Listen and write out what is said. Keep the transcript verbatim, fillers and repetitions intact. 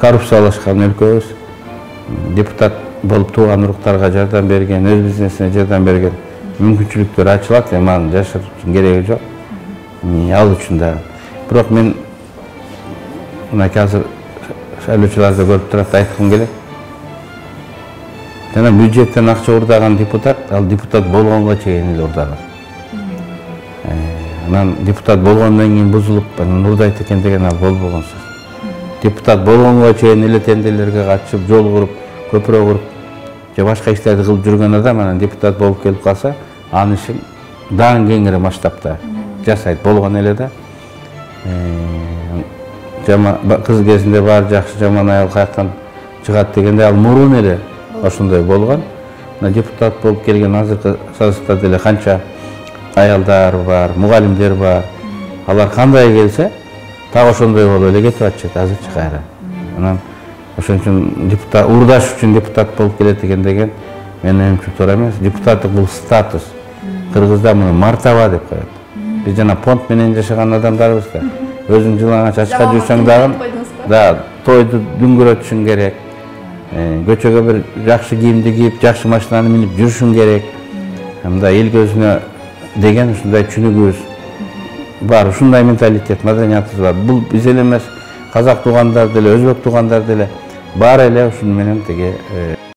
коррупциялашкан өлкөбүз. Депутат болуп тууган уруктарга жардам берген, өз бизнесине жардам берген мүмкүнчүлүктөр ачылат, эми анын жашырчу кереги жок. Ал үчүн да. Бирок мен мынакей азыр шайлоочуларды көрүп турат, айткым келет. Жана бюджеттен акча урдаган депутат, ал депутат болгонго чейин эле урдаган. Анан депутат болгондон кийин бузулуп, анан урдайт экен деген ал болбогон сөз. Депутат болгонго чейин эле тендерлерге катышып, жол куруп, көпүрө куруп, же башка иштерди кылып жүргөн адам анан депутат болуп келип калса, анын ишин дагы кеңири масштабта жасайт болгон эле да. Кыз кезинде баары жакшы, жаман аял каяктан чыгат дегенде ал мурун эле ошондой болгон. Депутат болуп келген азыркы созывда деле канча аялдар бар, мугалимдер бар. Алар кандай келсе, так ошондой болуп эле кетип атышат азырчы кайра. Анан ошон үчүн депутат урдаш үчүн депутат болуп келет деген деген менин оюмча туура эмес. Депутаттык бул статус. Кыргызда муну мартаба деп коет. Биз жана понт менен жашаган адамдарбыз да. Өзүң жылаңач ачка жүрсөң дагы, да, тойду дүңгүрөтүшүң керек. Көчөгө бир жакшы кийимди кийип, жакшы машинаны минип жүрүшүң керек. Мындай эл көзүнө деген ушундай түшүнүгүбүз бар, ушундай менталитет, маданиятыбыз бар. Бул биз эле эмес, казак туугандар деле, өзбек туугандар деле баары эле ушуну менен тиги